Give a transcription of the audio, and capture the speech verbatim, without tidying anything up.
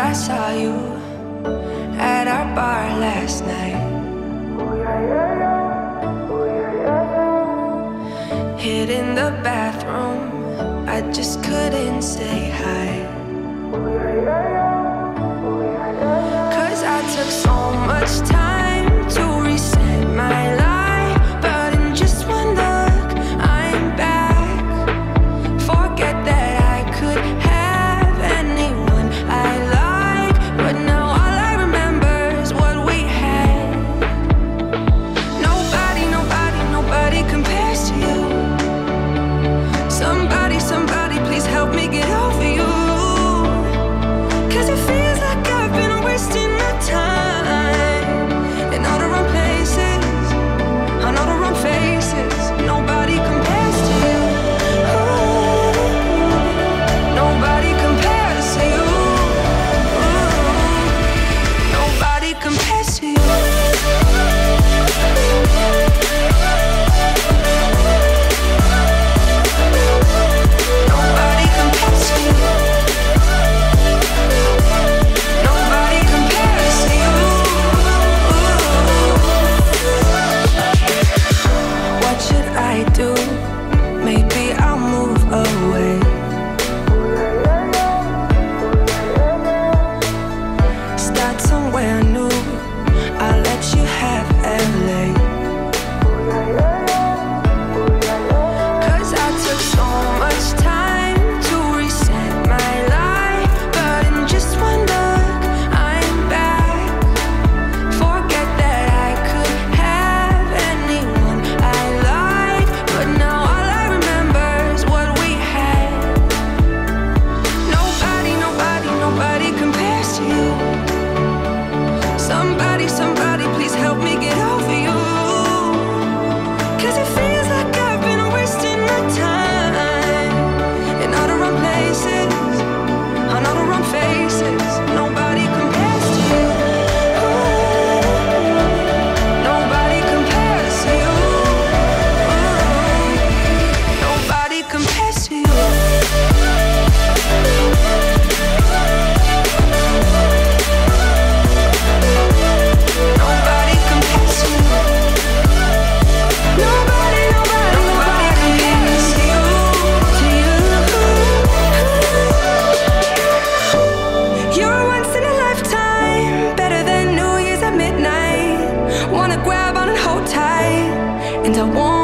I saw you at our bar last night. Hid in the bathroom, I just couldn't say hi. Cause I took so much time to reset my life, but in just one look, I'm back. Forget that I could have anyone I like, but now all I remember is what we had. Nobody, nobody, nobody compares to you. Somebody, somebody, please help me get over you. Cause it feels like I've been wasting my time in all the wrong places, on all the wrong faces. Nobody compares to you. Ooh, nobody compares to you. Ooh, nobody compares to you. Maybe I'll move away. Start somewhere new. I'll let you have L A. Cause I took so much time to reset my life, but in just one look, I'm back. Forget that I could have anyone I like, but now all I remember is what we had. Nobody, nobody, nobody compares to you. Somebody, somebody, please help me get over you. Cause it feels like I've been wasting my time in all the wrong places, on all the wrong faces. Nobody compares to you. Ooh, nobody compares to you. Ooh, nobody compares to you. Nobody compares to you. Nobody, nobody, nobody compares to you, to you. You're once in a lifetime, better than New Year's at midnight. Wanna grab on and hold tight, and I won't